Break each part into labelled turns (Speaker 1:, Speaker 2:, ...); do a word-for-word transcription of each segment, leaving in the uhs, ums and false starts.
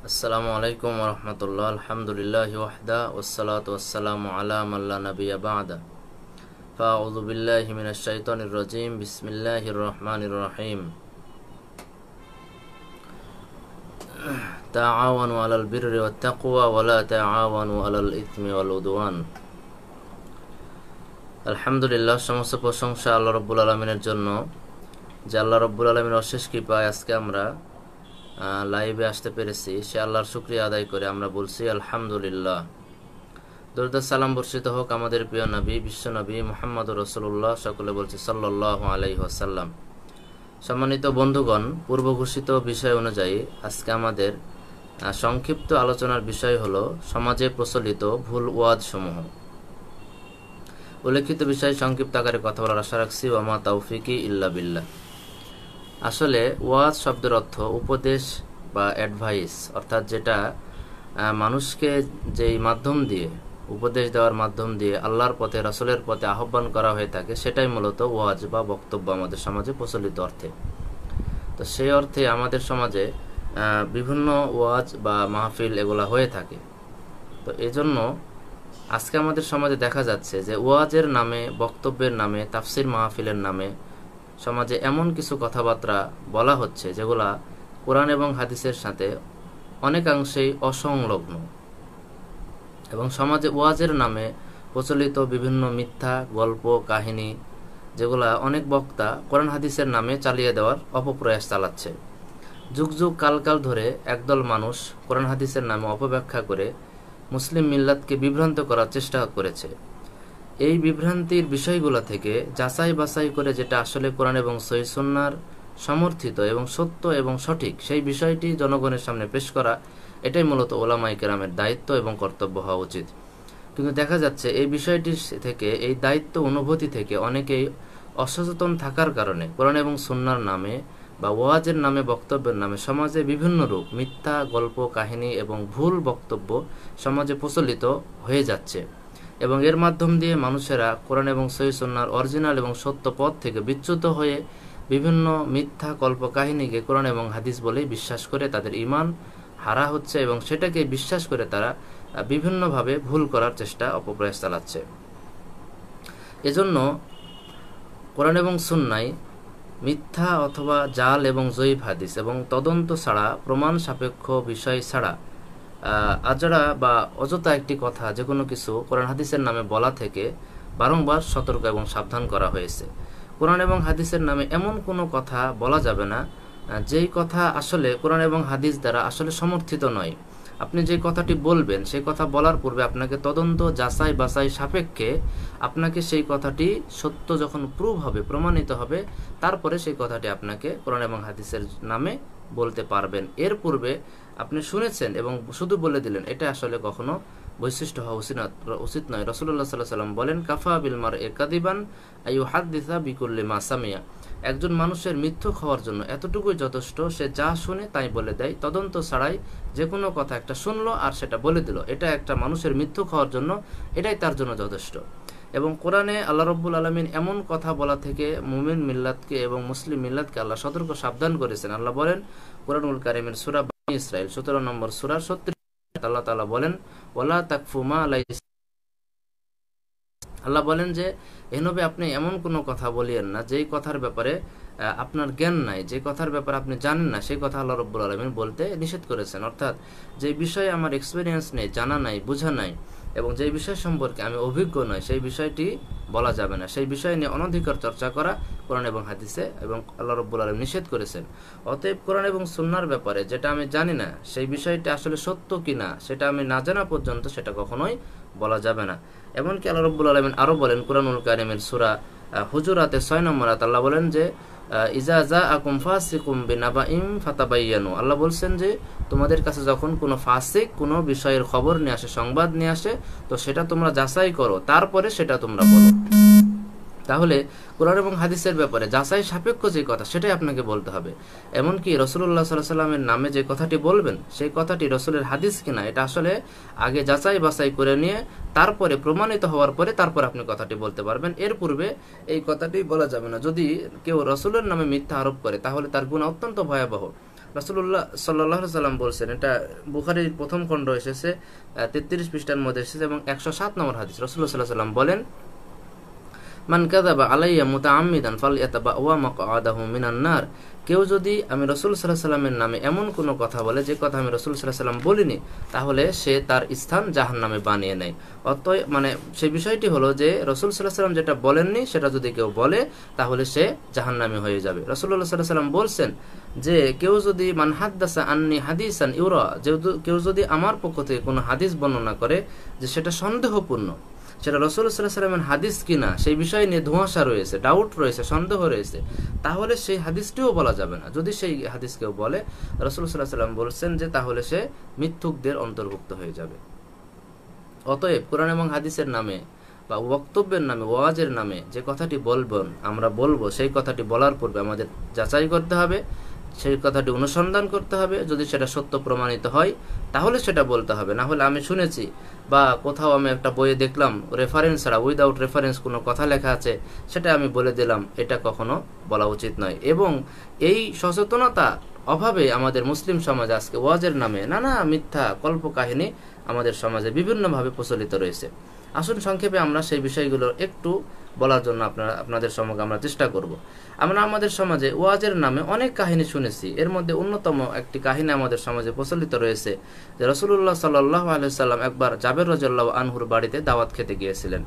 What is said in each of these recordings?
Speaker 1: আসসালামু আলাইকুম ওয়া রাহমাতুল্লাহ। আলহামদুলিল্লাহি ওয়াহদা ওয়াসসালাতু ওয়াসসালামু আলা মান লা নাবিয়্যা বা'দা। ফাআউযু বিল্লাহি মিনাশ শাইতানির রাজীম। বিসমিল্লাহির রহমানির রহিম। তাআওয়ানু আলাল বিররি ওয়াত তাকওয়া ওয়া লা তাআওয়ানু আলাল ইসমি ওয়াল উদওয়ান। আলহামদুলিল্লাহ, সমস্ত প্রশংসা আল্লাহ রাব্বুল আলামিনের জন্য, যে আল্লাহ রাব্বুল আলামিনের অশেষ কৃপায় আজকে আমরা লাইভে আসতে পেরেছি। সে আল্লাহর শুকরিয়া আদায় করে আমরা বলছি আলহামদুলিল্লাহ। দরুদ সালাম বর্ষিত হোক আমাদের প্রিয় নবী বিশ্ব নবী মুহাম্মদুর রাসূলুল্লাহ, সকলে বলছি সাল্লাল্লাহু আলাইহি ওয়াসাল্লাম। সম্মানিত বন্ধুগণ, পূর্ব ঘোষিত বিষয় অনুযায়ী আজকে আমাদের সংক্ষিপ্ত আলোচনার বিষয় হলো সমাজে প্রচলিত ভুল ওয়াজ সমূহ। উল্লেখিত বিষয় সংক্ষিপ্ত আকারে কথা বলার আশা রাখছি। ওয়া মা তাওফিকি ইল্লা বিল্লাহ। আসলে ওয়াজ শব্দের অর্থ উপদেশ বা অ্যাডভাইস, অর্থাৎ যেটা মানুষকে যেই মাধ্যম দিয়ে, উপদেশ দেওয়ার মাধ্যম দিয়ে আল্লাহর পথে রাসূলের পথে আহ্বান করা হয়ে থাকে, সেটাই মূলত ওয়াজ বা বক্তব্য আমাদের সমাজে প্রচলিত অর্থে। তো সেই অর্থে আমাদের সমাজে বিভিন্ন ওয়াজ বা মাহফিল এগুলা হয়ে থাকে। তো এজন্য আজকে আমাদের সমাজে দেখা যাচ্ছে যে ওয়াজের নামে, বক্তব্যের নামে, তাফসির মাহফিলের নামে সমাজে এমন কিছু কথাবার্তা বলা হচ্ছে যেগুলা কোরআন এবং হাদিসের সাথে অনেকাংশেই অসংলগ্ন, এবং সমাজে ওয়াজের নামে প্রচলিত বিভিন্ন মিথ্যা গল্প কাহিনী যেগুলা অনেক বক্তা কোরআন হাদিসের নামে চালিয়ে দেওয়ার অপপ্রয়াস চালাচ্ছে। যুগ যুগ কাল কাল ধরে একদল মানুষ কোরআন হাদিসের নামে অপব্যাখ্যা করে মুসলিম মিল্লাতকে বিভ্রান্ত করার চেষ্টা করেছে। এই বিভ্রান্তির বিষয়গুলো থেকে যাচাই বাছাই করে যেটা আসলে কোরআন এবং সহিহ সুন্নাহর সমর্থিত এবং সত্য এবং সঠিক, সেই বিষয়টি জনগণের সামনে পেশ করা, এটাই মূলত ওলামায়ে কেরামের দায়িত্ব এবং কর্তব্য হওয়া উচিত। কিন্তু দেখা যাচ্ছে এই বিষয়টি থেকে, এই দায়িত্ব অনুভূতি থেকে অনেকেই অসচেতন থাকার কারণে কোরআন এবং সুন্নাহর নামে বা ওয়াজের নামে, বক্তব্যের নামে সমাজে বিভিন্ন রূপ মিথ্যা গল্প কাহিনী এবং ভুল বক্তব্য সমাজে প্রচলিত হয়ে যাচ্ছে, এবং এর মাধ্যম দিয়ে মানুষেরা কোরআন এবং সহিহ সুন্নাহর অরিজিনাল এবং সত্য পথ থেকে বিচ্যুত হয়ে বিভিন্ন মিথ্যা কল্প কাহিনীকে কোরআন এবং হাদিস বলেই বিশ্বাস করে তাদের ঈমান হারা হচ্ছে, এবং সেটাকে বিশ্বাস করে তারা বিভিন্নভাবে ভুল করার চেষ্টা অপপ্রয়াস চালাচ্ছে। এজন্য কোরআন এবং সুন্নাহয় মিথ্যা অথবা জাল এবং জয়ীফ হাদিস এবং তদন্ত ছাড়া, প্রমাণ সাপেক্ষ বিষয় ছাড়া আজরা বা অযথা একটি কথা, যে কোনো কিছু কোরআন হাদিসের নামে বলা থেকে বারংবার সতর্ক এবং সাবধান করা হয়েছে। কোরআন এবং হাদিসের নামে এমন কোনো কথা বলা যাবে না যেই কথা আসলে কোরআন এবং হাদিস দ্বারা আসলে সমর্থিত নয়। আপনি যে কথাটি বলবেন সেই কথা বলার পূর্বে আপনাকে তদন্ত যাচাই বাছাই সাপেক্ষে আপনাকে সেই কথাটি সত্য যখন প্রুভ হবে, প্রমাণিত হবে, তারপরে সেই কথাটি আপনাকে কোরআন এবং হাদিসের নামে বলতে পারবেন। এর পূর্বে আপনি শুনেছেন এবং শুধু বলে দিলেন, এটা আসলে কখনো বৈশিষ্ট্য হওয়া উচিত নয়। রাসূলুল্লাহ সাল্লাল্লাহু আলাইহি ওয়াসাল্লাম বলেন, কাফা বিল মারই কাযিবান আইয়ুহাদ্দিসা বিকুল্লি মা সামিয়া। একজন মানুষের মিথ্যুক হওয়ার জন্য এতটুকুই যথেষ্ট, সে যা শুনে তাই বলে দেয়, তদন্ত ছাড়াই যে কোনো কথা একটা শুনলো আর সেটা বলে দিল। এটা একটা মানুষের মিথ্যুক হওয়ার জন্য এটাই তার জন্য যথেষ্ট। এবং কোরআনে আল্লাহ রাব্বুল আলামিন এমন কথা বলা থেকে মুমিন মিল্লাতকে এবং মুসলিম মিল্লাতকে আল্লাহ সতর্ক সাবধান করেছেন। আল্লাহ বলেন কুরআনুল কারীমের সূরা বনী ইসরাঈল সতেরো নম্বর সূরা সত্তর, আল্লাহ তাআলা বলেন, ওয়ালা তাকফু মা লাইসা। আল্লাহ বলেন যে হে নবী, আপনি এমন কোনো কথা বলিয়েন না যেই কথার ব্যাপারে আপনার জ্ঞান নাই, যে কথার ব্যাপারে আপনি জানেন না, সেই কথা আল্লাহ রাব্বুল আলামিন বলতে নিষেধ করেছেন। অর্থাৎ যে বিষয়ে আমার এক্সপেরিয়েন্স নেই, জানা নাই, বোঝা নাই, এবং যে বিষয় সম্পর্কে আমি অভিজ্ঞ নয়, সেই বিষয়টি বলা যাবে না। সেই বিষয় নিয়ে অনধিকার চর্চা করা কোরআন এবং হাদিসে এবং আল্লাহ রাব্বুল আলামিন নিষেধ করেছেন। অতএব কোরআন এবং সুন্নাহর ব্যাপারে যেটা আমি জানি না, সেই বিষয়টি আসলে সত্য কিনা সেটা আমি না জানা পর্যন্ত সেটা কখনোই বলা যাবে না। এমনকি আল্লাহ রাব্বুল আলামিন আরো বলেন কুরআনুল কারীমের সূরা হুজুরাতের ছয় নম্বর আয়াত, আল্লাহ বলেন যে ইজা জাআকুম ফাসিকুম বিনাবাইন ফাতাবায়ানু। আল্লাহ বলছেন যে তোমাদের কাছে যখন কোনো ফাসিক কোনো বিষয়ের খবর নিয়ে আসে, সংবাদ নিয়ে আসে, তো সেটা তোমরা যাচাই করো, তারপরে সেটা তোমরা বলো। তাহলে কোরআন এবং হাদিসের ব্যাপারে যাচাই সাপেক্ষ যে কথা, সেটাই আপনাকে বলতে হবে। এমনকি রাসূলুল্লাহ সাল্লাল্লাহু আলাইহি ওয়াসাল্লামের নামে যে কথাটি বলবেন, সেই কথাটি রাসূলের হাদিস কিনা এটা আসলে আগে যাচাই বাছাই করে নিয়ে তারপরে প্রমাণিত হওয়ার পরে তারপর আপনি কথাটি বলতে পারবেন। এর পূর্বে এই কথাটি বলা যাবে না। যদি কেউ রাসূলের নামে মিথ্যা আরোপ করে তাহলে তার গুনাহ অত্যন্ত ভয়াবহ। রাসূলুল্লাহ সাল্লাল্লাহু আলাইহি সাল্লাম বলছেন, এটা বুখারীর প্রথম খণ্ড এসেছে, তেত্রিশ পৃষ্ঠার মধ্যে এসেছে এবং একশো সাত নম্বর হাদিস। রাসূলুল্লাহ সাল্লাল্লাহু আলাইহি সাল্লাম বলেন, মান কাযাবা আলাইয়া মুতাআম্মিদান ফালইয়াতাবাওয়া মাকআদাহু মিনান নার। কেউ যদি আমি রাসূল সাল্লাল্লাহু আলাইহি সাল্লামের নামে এমন কোনো কথা বলে যে কথা আমি রাসূল সাল্লাল্লাহু আলাইহি সাল্লাম বলিনি, তাহলে সে তার স্থান জাহান্নামে বানিয়ে নেয়। অতএব মানে সেই বিষয়টি হলো যে রাসূল সাল্লাল্লাহু আলাইহি সাল্লাম যেটা বলেননি সেটা যদি কেউ বলে তাহলে সে জাহান্নামী হয়ে যাবে। রাসূলুল্লাহ সাল্লাল্লাহু আলাইহি সাল্লাম বলছেন যে কেউ যদি মান হাদ্দাসা আন্নি হাদিসান ইউরা, কেউ যদি আমার পক্ষ থেকে কোনো হাদিস বর্ণনা করে যে সেটা সন্দেহপূর্ণ, সেটা রাসূলুল্লাহ সাল্লাল্লাহু আলাইহি সাল্লামের হাদিস কিনা সেই বিষয় নিয়ে ধোঁয়াশা রয়েছে, ডাউট রয়েছে, সন্দেহ রয়েছে, তাহলে সেই হাদিসটিও বলা যাবে না। যদি সেই হাদিস কেউ বলে, রাসূলুল্লাহ সাল্লাল্লাহু আলাইহি সাল্লাম বলছেন যে তাহলে সে মিথ্যুকদের অন্তর্ভুক্ত হয়ে যাবে। অতএব কোরআন এবং হাদিসের নামে বা বক্তব্যের নামে, ওয়াজের নামে যে কথাটি বলবেন আমরা বলবো, সেই কথাটি বলার পূর্বে আমাদের যাচাই করতে হবে, সেই কথাটি অনুসন্ধান করতে হবে। যদি সেটা সত্য প্রমাণিত হয় তাহলে সেটা বলতে হবে, না হলে আমি শুনেছি বা কোথাও আমি একটা বইয়ে দেখলাম রেফারেন্স ছাড়া, উইদাউট রেফারেন্স কোনো কথা লেখা আছে, সেটা আমি বলে দিলাম, এটা কখনো বলা উচিত নয়। এবং এই সচেতনতা অভাবে আমাদের মুসলিম সমাজ আজকে ওয়াজের নামে নানা মিথ্যা কল্পকাহিনী আমাদের সমাজে বিভিন্নভাবে প্রচলিত রয়েছে। আসুন সংক্ষেপে আমরা সেই বিষয়গুলো একটু বলার জন্য আপনারা আপনাদের সম্মুখে আমরা চেষ্টা করব। আমরা আমাদের সমাজে ওয়াজের নামে অনেক কাহিনী শুনেছি। এর মধ্যে অন্যতম একটি কাহিনী আমাদের সমাজে প্রচলিত রয়েছে যে রাসূলুল্লাহ সাল্লাল্লাহু আলাইহি সাল্লাম একবার জাবের রাদিয়াল্লাহু আনহুর বাড়িতে দাওয়াত খেতে গিয়েছিলেন।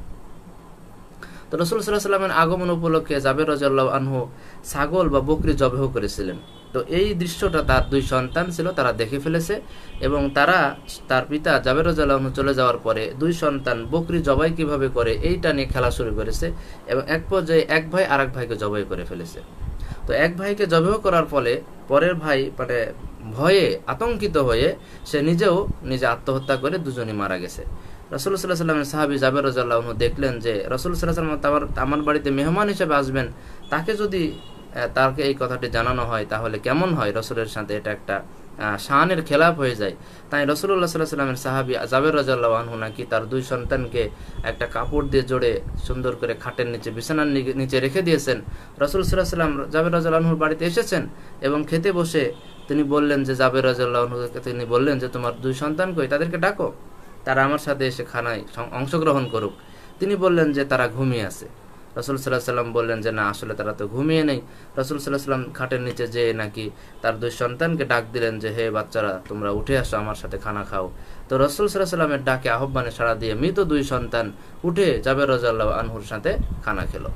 Speaker 1: তো রাসূল সাল্লাল্লাহু আলাইহি সাল্লামের আগমন উপলক্ষে জাবের রাদিয়াল্লাহু আনহু ছাগল বা বকরি জবাহ করেছিলেন। তো এই দৃশ্যটা তার দুই সন্তান ছিল, তারা দেখে ফেলেছে এবং তারা তার পিতা জাবের রাদিয়াল্লাহু আনহু চলে যাওয়ার পরে দুই সন্তান বকরি জবাই কিভাবে করে এইটা নিয়ে খেলা শুরু করেছে এবং এক পর্যায়ে এক ভাই আরেক ভাইকে জবাই করে ফেলেছে। তো এক ভাইকে জবাহ করার ফলে পরের ভাই মানে ভয়ে আতঙ্কিত হয়ে সে নিজেও নিজে আত্মহত্যা করে দুজনই মারা গেছে। রাসূলুল্লাহ সাল্লাল্লাহু আলাইহি ওয়াসাল্লামের সাহাবী জাবের রাদিয়াল্লাহু আনহু দেখলেন যে রাসূলুল্লাহ সাল্লাল্লাহু আলাইহি ওয়াসাল্লাম আমার বাড়িতে মেহমান হিসেবে আসবেন, তাকে যদি তাকে এই কথাটি জানানো হয় তাহলে কেমন হয়, রাসূলের সাথে এটা একটা শানের খেলাপ হয়ে যায়। তাই রাসূলুল্লাহ সাল্লাল্লাহু আলাইহি ওয়াসাল্লামের সাহাবী জাবের রাদিয়াল্লাহু আনহু নাকি তার দুই সন্তানকে একটা কাপড় দিয়ে জড়ে সুন্দর করে খাটের নিচে বিছানার নিচে রেখে দিয়েছেন। রাসূল সাল্লাল্লাহু আলাইহি ওয়াসাল্লাম জাবের রাদিয়াল্লাহু আনহুর বাড়িতে এসেছেন এবং খেতে বসে তিনি বললেন যে জাবের রাদিয়াল্লাহু আনহুকে তিনি বললেন যে তোমার দুই সন্তান কই, তাদেরকে ডাকো, তারা আমার সাথে এসে খানায় অংশগ্রহণ করুক। তিনি বললেন যে তারা ঘুমিয়ে আছে। রাসূল সাল্লাল্লাহু আলাইহি ওয়াসাল্লাম বললেন যে না, আসলে তারা তো ঘুমিয়ে নেই। রাসূল সাল্লাল্লাহু আলাইহি ওয়াসাল্লাম খাটের নিচে যেয়ে নাকি তার দুই সন্তানকে ডাক দিলেন যে হে বাচ্চারা, তোমরা উঠে আসো, আমার সাথে খানা খাও। তো রাসূল সাল্লাল্লাহু আলাইহি ওয়াসাল্লামের ডাকে আহ্বানে সাড়া দিয়ে মৃত দুই সন্তান উঠে জাবের রাদিয়াল্লাহু আনহুর সাথে খানা খেলো।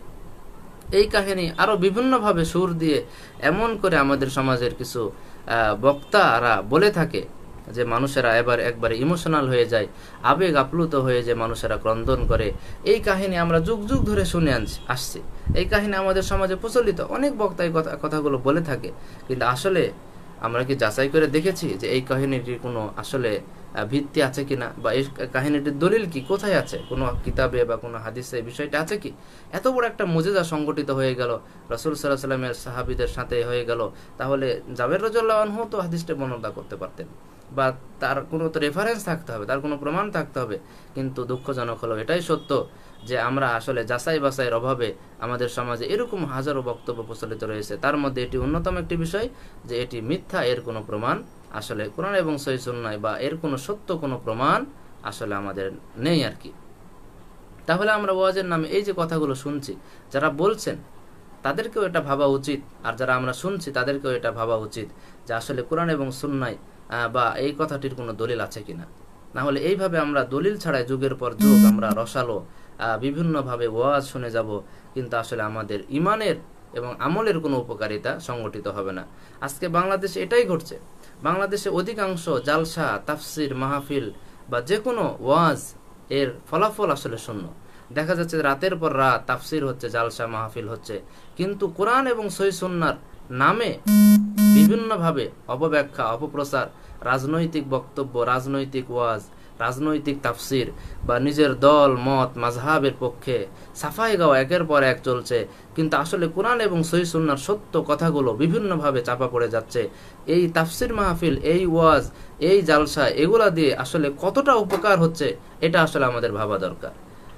Speaker 1: এই কাহিনী আরো বিভিন্নভাবে সুর দিয়ে এমন করে আমাদের সমাজের কিছু বক্তারা বলে থাকে যে মানুষেরা এবার একবারে ইমোশনাল হয়ে যায়, আবেগ আপ্লুত হয়ে যে মানুষেরা ক্রন্দন করে। এই কাহিনী আমরা যুগ যুগ ধরে শুনে আসছি, এই কাহিনী আমাদের সমাজে প্রচলিত, অনেক বক্তা এই কথা কথাগুলো বলে থাকে। কিন্তু আসলে আমরা কি যাচাই করে দেখেছি যে এই কাহিনীটির কোনো আসলে ভিত্তি আছে কিনা, বা এই কাহিনীটির দলিল কি, কোথায় আছে, কোনো কিতাবে বা কোনো হাদিসে এই বিষয়টা আছে কি? এত বড় একটা মুজিজা সংগঠিত হয়ে গেল, রাসূল সাল্লাল্লাহু আলাইহি ওয়াসাল্লামের সাহাবীদের সাথে হয়ে গেল, তাহলে জাবের রাদিয়াল্লাহু আনহু তো হাদিসটা বর্ণনা করতে পারতেন বা তার কোনো তো রেফারেন্স থাকতে হবে, তার কোনো প্রমাণ থাকতে হবে। কিন্তু দুঃখজনক হলো এটাই সত্য যে আমরা আসলে যাচাই বাছাইয়ের অভাবে আমাদের সমাজে এরকম হাজারো বক্তব্য প্রচলিত রয়েছে। তার মধ্যে এটি অন্যতম একটি বিষয় যে এটি মিথ্যা, এর কোনো প্রমাণ আসলে কোরআন এবং সহিহ সুন্নাহয় বা এর কোনো সত্য কোনো প্রমাণ আসলে আমাদের নেই আর কি। তাহলে আমরা ওয়াজের নামে এই যে কথাগুলো শুনছি, যারা বলছেন তাদেরকেও এটা ভাবা উচিত, আর যারা আমরা শুনছি তাদেরকেও এটা ভাবা উচিত যে আসলে কোরআন এবং সুন্নাহয় বা এই কথাটির কোনো দলিল আছে কিনা। না হলে এইভাবে আমরা দলিল ছাড়াই যুগের পর যুগ আমরা রসালো বিভিন্নভাবে ওয়াজ শুনে যাব, কিন্তু আসলে আমাদের ইমানের এবং আমলের কোনো উপকারিতা সংগঠিত হবে না। আজকে বাংলাদেশে এটাই ঘটছে। বাংলাদেশে অধিকাংশ জালসা, তাফসির, মাহফিল বা যে কোনো ওয়াজ এর ফলাফল আসলে শূন্য। দেখা যাচ্ছে রাতের পর রাত তাফসির হচ্ছে, জালসা মাহফিল হচ্ছে, কিন্তু কোরআন এবং সহিহ সুন্নাহর নামে বিভিন্নভাবে অপব্যাখ্যা, অপপ্রচার, রাজনৈতিক বক্তব্য, রাজনৈতিক ওয়াজ, রাজনৈতিক তাফসির বা নিজের দল মত মাযহাবের পক্ষে সাফাই গাওয়া একের পর এক চলছে। কিন্তু আসলে কোরআন এবং সহিহ সুন্নাহর সত্য কথাগুলো বিভিন্নভাবে চাপা পড়ে যাচ্ছে। এই তাফসির মাহফিল, এই ওয়াজ, এই জালসা, এগুলা দিয়ে আসলে কতটা উপকার হচ্ছে এটা আসলে আমাদের ভাবা দরকার।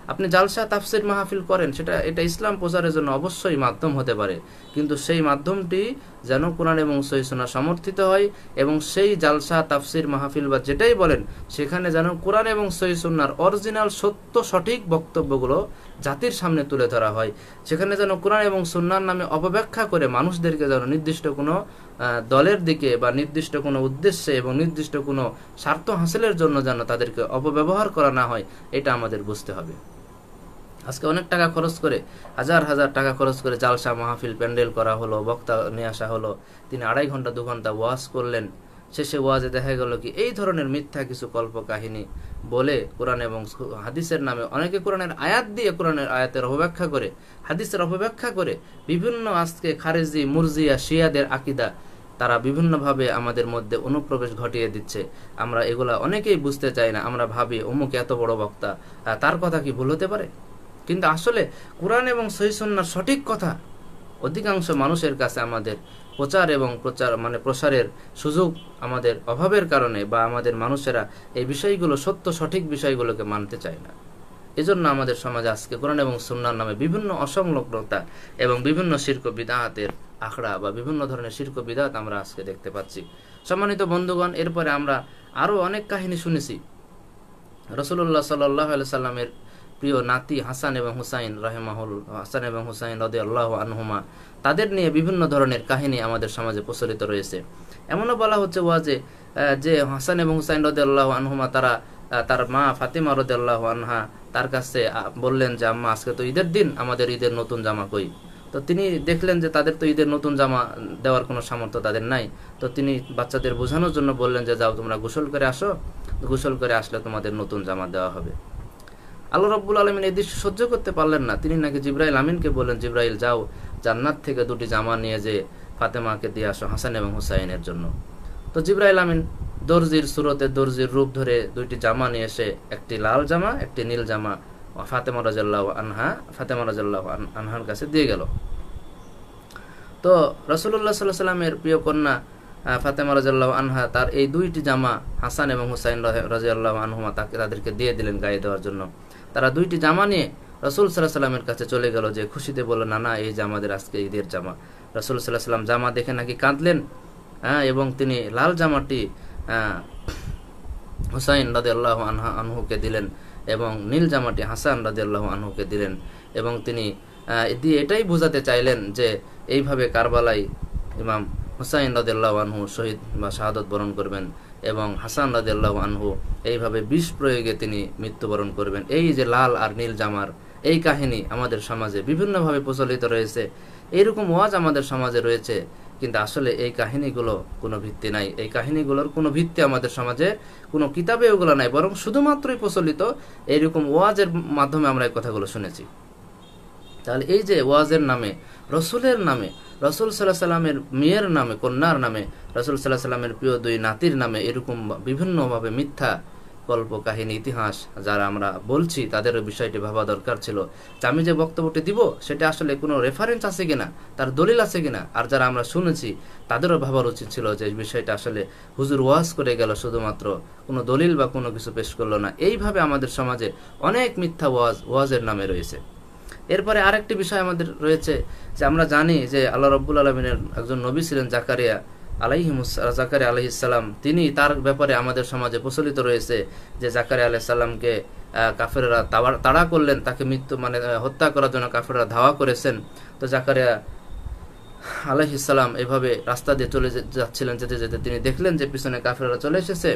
Speaker 1: আপনি জালসা তাফসির মাহফিল করেন, সেটা এটা ইসলাম প্রচারের জন্য অবশ্যই মাধ্যম হতে পারে, কিন্তু সেই মাধ্যমটি যেন কোরআন এবং সহিহ সুন্নাহ সমর্থিত হয়, এবং সেই জালসা তাফসির মাহফিল বা যেটাই বলেন সেখানে যেন কোরআন এবং সহিহ সুন্নাহর অরিজিনাল সত্য সঠিক বক্তব্যগুলো জাতির সামনে তুলে ধরা হয়। সেখানে যেন কোরআন এবং সুন্নাহর নামে অপব্যাখ্যা করে মানুষদেরকে যেন নির্দিষ্ট কোনো দলের দিকে বা নির্দিষ্ট কোনো উদ্দেশ্যে এবং নির্দিষ্ট কোনো স্বার্থ হাসিলের জন্য যেন তাদেরকে অপব্যবহার করা না হয়, এটা আমাদের বুঝতে হবে। আজকে অনেক টাকা খরচ করে, হাজার হাজার টাকা খরচ করে জালসা মাহফিল প্যান্ডেল করা হলো, বক্তা নিয়ে আসা হলো, তিনি আড়াই ঘন্টা দু ঘন্টা ওয়াজ করলেন, শেষে ওয়াজে দেখা গেল কি এই ধরনের মিথ্যা কিছু কল্প কাহিনী বলে কোরআন এবং হাদিসের নামে অনেকে কোরআনের আয়াত দিয়ে কোরআনের আয়াতের অপব্যাখ্যা করে, হাদিসের অপব্যাখ্যা করে বিভিন্ন আজকে খারেজি মুরজিয়া শিয়াদের আকিদা তারা বিভিন্নভাবে আমাদের মধ্যে অনুপ্রবেশ ঘটিয়ে দিচ্ছে। আমরা এগুলা অনেকেই বুঝতে চাই না, আমরা ভাবি অমুক এত বড় বক্তা, তার কথা কি ভুল হতে পারে? কিন্তু আসলে কোরআন এবং সহিহ সুন্নাহর সঠিক কথা অধিকাংশ মানুষের কাছে আমাদের প্রচার এবং প্রচার মানে প্রসারের সুযোগ আমাদের অভাবের কারণে বা আমাদের মানুষেরা এই বিষয়গুলো সত্য সঠিক বিষয়গুলোকে মানতে চায় না। এজন্য আমাদের সমাজে আজকে কোরআন এবং সুন্নাহর নামে বিভিন্ন অসংলগ্নতা এবং বিভিন্ন শিরক বিদআতের আখড়া বা বিভিন্ন ধরনের শিরক বিদআত আমরা আজকে দেখতে পাচ্ছি। সম্মানিত বন্ধুগণ, এরপরে আমরা আরো অনেক কাহিনী শুনেছি। রাসূলুল্লাহ সাল্লাল্লাহু আলাইহি সাল্লামের প্রিয় নাতি হাসান এবং হুসাইন রাহিমাহুল হাসান এবং হুসাইন রাদিয়াল্লাহু আনহুমা, তাদের নিয়ে বিভিন্ন ধরনের কাহিনী আমাদের সমাজে প্রচলিত রয়েছে। এমনও বলা হচ্ছে ওয়াজে যে হাসান এবং হুসাইন রাদিয়াল্লাহু আনহুমা তারা তার মা ফাতিমা রাদিয়াল্লাহু আনহা তার কাছে বললেন যে আম্মা, আজকে তো ঈদের দিন, আমাদের ঈদের নতুন জামা কই? তো তিনি দেখলেন যে তাদের তো ঈদের নতুন জামা দেওয়ার কোনো সামর্থ্য তাদের নাই। তো তিনি বাচ্চাদের বোঝানোর জন্য বললেন যে যাও তোমরা গোসল করে আসো, গোসল করে আসলে তোমাদের নতুন জামা দেওয়া হবে। আল্লাহ রাব্বুল আলামিন এই দৃশ্য সহ্য করতে পারলেন না। তিনি নাকি জিবরাইল আমিনকে বললেন, জিবরাইল যাও জান্নাত থেকে দুটি জামা নিয়ে যে ফাতেমাকে দিয়ে আসো হাসান এবং হুসাইনের জন্য। তো জিবরাইল আমিন দর্জির সুরতে দর্জির রূপ ধরে দুইটি জামা নিয়ে এসে একটি লাল জামা একটি নীল জামা ফাতেমা রাদিয়াল্লাহু আনহা ফাতেমা রাদিয়াল্লাহু আনহার কাছে দিয়ে গেল। তো রাসূলুল্লাহ সাল্লাল্লাহু আলাইহি সাল্লামের প্রিয় কন্যা ফাতেমা রাদিয়াল্লাহু আনহা তার এই দুইটি জামা হাসান এবং হুসাইন রাদিয়াল্লাহু আনহুমা তাকে তাদেরকে দিয়ে দিলেন গায়ে দেওয়ার জন্য। তারা দুইটি জামা নিয়ে রাসূল সাল্লাল্লাহু আলাইহি সাল্লামের কাছে চলে গেল, যে খুশিতে বলল, না না এই জামাদের আজকে ঈদের জামা। রাসূল সাল্লাল্লাহু আলাইহি সাল্লাম জামা দেখে নাকি কাঁদলেন, হ্যাঁ, এবং তিনি লাল জামাটি হুসাইন রাদিয়াল্লাহু আনহা আনহুকে দিলেন এবং নীল জামাটি হাসান রাদিয়াল্লাহু আনহুকে দিলেন, এবং তিনি দিয়ে এটাই বোঝাতে চাইলেন যে এইভাবে কারবালায় ইমাম হুসাইন রাদিয়াল্লাহু আনহু শহীদ বা শাহাদত বরণ করবেন এবং হাসান রাদিয়াল্লাহু আনহু এইভাবে বিষ প্রয়োগে তিনি মৃত্যুবরণ করবেন। এই যে লাল আর নীল জামার এই কাহিনী আমাদের সমাজে বিভিন্নভাবে প্রচলিত রয়েছে। এইরকম ওয়াজ আমাদের সমাজে রয়েছে, কিন্তু আসলে এই কাহিনীগুলো কোনো ভিত্তি নাই। এই কাহিনীগুলোর কোনো ভিত্তি আমাদের সমাজে কোনো কিতাবে ওগুলো নাই, বরং শুধুমাত্রই প্রচলিত এইরকম ওয়াজের মাধ্যমে আমরা এই কথাগুলো শুনেছি। তাহলে এই যে ওয়াজের নামে, রসুলের নামে, রসুল সাল্লাল্লাহু আলাইহি সাল্লামের মেয়ের নামে, কন্যার নামে, রসুল সাল্লাল্লাহু আলাইহি সাল্লামের প্রিয় দুই নাতির নামে এরকম বিভিন্নভাবে মিথ্যা কল্প কাহিনী ইতিহাস যারা আমরা বলছি, তাদের বিষয়টি ভাবা দরকার ছিল যে আমি যে বক্তব্যটি দিব সেটা আসলে কোনো রেফারেন্স আছে কিনা, তার দলিল আছে কিনা। আর যারা আমরা শুনেছি তাদেরও ভাবার উচিত ছিল যে বিষয়টা আসলে হুজুর ওয়াজ করে গেল, শুধুমাত্র কোনো দলিল বা কোনো কিছু পেশ করলো না। এইভাবে আমাদের সমাজে অনেক মিথ্যা ওয়াজ ওয়াজের নামে রয়েছে। এরপরে আরেকটি বিষয় আমাদের রয়েছে যে আমরা জানি যে আল্লাহ রাব্বুল আলামিনের একজন নবী ছিলেন জাকারিয়া আলাইহিস জাকারিয়া আলাইহিস সালাম। তিনি তার ব্যাপারে আমাদের সমাজে প্রচলিত রয়েছে যে জাকারিয়া আলাইহিস সালামকে কাফেররা তাড়া করলেন, তাকে মৃত্যু মানে হত্যা করার জন্য কাফেররা ধাওয়া করেছেন। তো জাকারিয়া আলাইহিস সালাম এভাবে রাস্তা দিয়ে চলে যাচ্ছিলেন, যেতে যেতে তিনি দেখলেন যে পিছনে কাফেররা চলে এসেছে,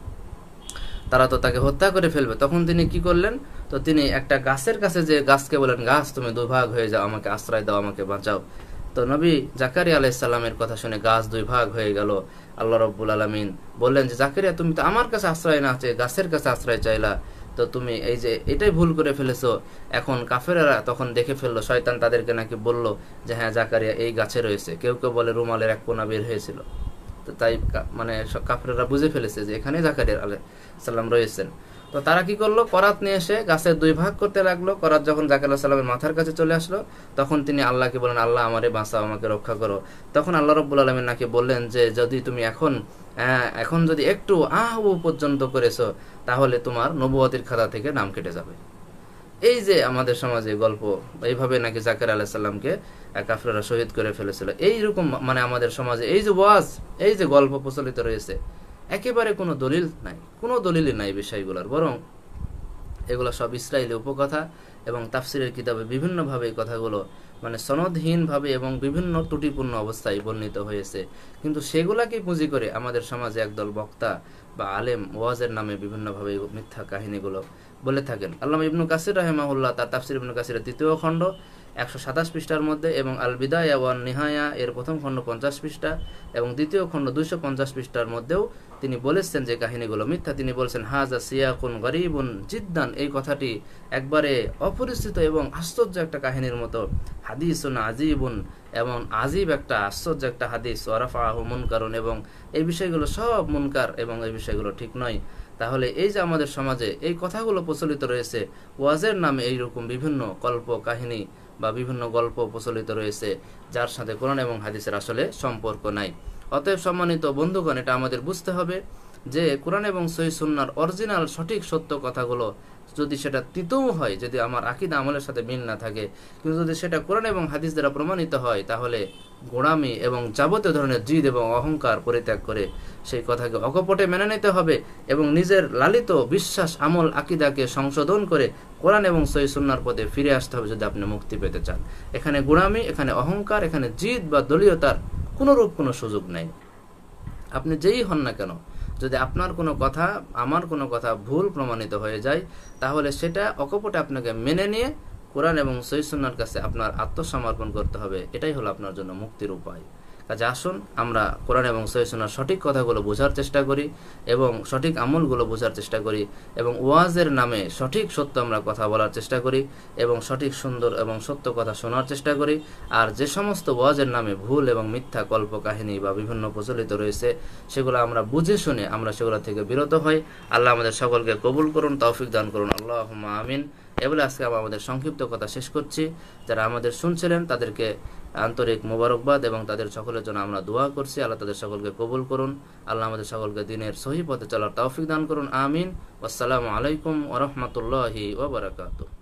Speaker 1: তারা তো তাকে হত্যা করে ফেলবে। তখন তিনি কি করলেন, তো তিনি একটা গাছের কাছে যে গাছকে বলেন, গাছ তুমি দুভাগ হয়ে যাও, আমাকে আশ্রয় দাও, আমাকে বাঁচাও। তো নবী জাকারিয়া আলাইহিস সালামের কথা শুনে গাছ দুই ভাগ হয়ে গেল। আল্লাহ রাব্বুল আলামিন বললেন যে জাকারিয়া, তুমি তো আমার কাছে আশ্রয় না চেয়ে গাছের কাছে আশ্রয় চাইলা, তো তুমি এই যে এটাই ভুল করে ফেলেছো। এখন কাফেররা তখন দেখে ফেললো, শয়তান তাদেরকে নাকি বলল যে হ্যাঁ জাকারিয়া এই গাছে রয়েছে, কেউ কেউ বলে রুমালের এক কোনা বের হয়েছিল। তো তাই মানে কাফেররা বুঝে ফেলেছে যে এখানে জাকারিয়া আলাইহিস সালাম রয়েছেন। তো তারা কি করলো, করাত নিয়ে এসে গাছের দুই ভাগ করতে লাগলো। করাত যখন জাকারিয়া সালামের মাথার কাছে চলে আসলো, তখন তিনি আল্লাহকে বলেন, আল্লাহ আমারে বাঁচাও, আমাকে রক্ষা করো। তখন আল্লাহ রাব্বুল আলামিন নাকি বললেন যে যদি তুমি এখন এখন যদি একটু আহ ও পর্যন্ত করেছো, তাহলে তোমার নবুয়তির খাতা থেকে নাম কেটে যাবে। এই যে আমাদের সমাজে গল্প এইভাবে নাকি জাকের আলাইহিস সালামকে কাফেররা শহীদ করে ফেলেছিল, এইরকম মানে আমাদের সমাজে এই যে ওয়াজ, এই যে গল্প প্রচলিত রয়েছে, একেবারে কোনো দলিল নাই, কোনো দলিলই নাই বিষয়গুলোর, বরং এগুলো সব ইসরায়েলি উপকথা এবং তাফসিরের কিতাবে বিভিন্নভাবে এই কথাগুলো মানে সনদহীনভাবে এবং বিভিন্ন ত্রুটিপূর্ণ অবস্থায় বর্ণিত হয়েছে। কিন্তু সেগুলাকে পুঁজি করে আমাদের সমাজে একদল বক্তা বা আলেম ওয়াজের নামে বিভিন্নভাবে মিথ্যা কাহিনীগুলো বলে থাকেন। আল্লামা ইবনু কাসির রাহিমাহুল্লাহ তার তাফসির ইবনু কাসিরের তৃতীয় খণ্ড একশো সাতাশ পৃষ্ঠার মধ্যে এবং আল বিদায়া ওয়ান নিহায়া এর প্রথম খণ্ড পঞ্চাশ পৃষ্ঠা এবং দ্বিতীয় খণ্ড দুইশো পঞ্চাশ পৃষ্ঠার মধ্যেও তিনি বলেছেন যে কাহিনীগুলো মিথ্যা। তিনি বলছেন হাজা সিয়াকুন গরিবুন জিদ্দান, এই কথাটি একবারে অপরিচিত এবং আশ্চর্য একটা কাহিনীর মতো, হাদিসুন আজিবুন, এবং আজিব একটা আশ্চর্য একটা হাদিস, ওয়ারাফাহু মুনকারুন, এবং এই বিষয়গুলো সব মুনকার এবং এই বিষয়গুলো ঠিক নয়। তাহলে এই যে আমাদের সমাজে এই কথাগুলো প্রচলিত রয়েছে, ওয়াজের নামে এইরকম বিভিন্ন কল্প কাহিনী বা বিভিন্ন গল্প প্রচলিত রয়েছে যার সাথে কোরআন এবং হাদিসের আসলে সম্পর্ক নাই। অতএব সম্মানিত বন্ধুগণ, এটা আমাদের বুঝতে হবে যে কোরআন এবং সহিহ সুন্নাহর অরিজিনাল সঠিক সত্য কথাগুলো যদি সেটা তিতও হয়, যদি আমার আকীদা আমলের সাথে মিল না থাকে, কিন্তু যদি সেটা কোরআন এবং হাদিস দ্বারা প্রমাণিত হয়, তাহলে গোঁড়ামি এবং যাবতীয় ধরনের জিদ এবং অহংকার পরিত্যাগ করে সেই কথাকে অকপটে মেনে নিতে হবে এবং নিজের লালিত বিশ্বাস আমল আকীদাকে সংশোধন করে কোরআন এবং সহিহ সুন্নাহর পথে ফিরে আসতে হবে যদি আপনি মুক্তি পেতে চান। এখানে গোঁড়ামি, এখানে অহংকার, এখানে জিদ বা দলীয়তার কোনোরূপ কোনো সুযোগ নেই। আপনি যেই হন না কেন, যদি আপনার কোনো কথা আমার কোনো কথা ভুল প্রমাণিত হয়ে যায়, তাহলে সেটা অকপটে আপনাকে মেনে নিয়ে কোরআন এবং সহিহ সুন্নাহর কাছে আপনার আত্মসমর্পণ করতে হবে। এটাই হলো আপনার জন্য মুক্তির উপায়। কাজে আসুন আমরা কোরআন এবং সহিহ সুন্নাহর সঠিক কথাগুলো বোঝার চেষ্টা করি এবং সঠিক আমলগুলো বোঝার চেষ্টা করি এবং ওয়াজের নামে সঠিক সত্য আমরা কথা বলার চেষ্টা করি এবং সঠিক সুন্দর এবং সত্য কথা শোনার চেষ্টা করি। আর যে সমস্ত ওয়াজের নামে ভুল এবং মিথ্যা কল্প কাহিনী বা বিভিন্ন প্রচলিত রয়েছে, সেগুলো আমরা বুঝে শুনে আমরা সেগুলো থেকে বিরত হই। আল্লাহ আমাদের সকলকে কবুল করুন, তৌফিক দান করুন, আল্লাহুম্মা আমিন। এগুলো আজকে আমরা আমাদের সংক্ষিপ্ত কথা শেষ করছি। যারা আমাদের শুনছিলেন তাদেরকে আন্তরিক মোবারকবাদ এবং তাদের সকলের জন্য আমরা দোয়া করছি। আল্লাহ তাদের সকলকে কবুল করুন। আল্লাহ আমাদের সকলকে দিনের সহি পথে চলার তৌফিক দান করুন। আমিন। আসসালামু আলাইকুম ওয়া রাহমাতুল্লাহি ওয়া বারাকাতুহু।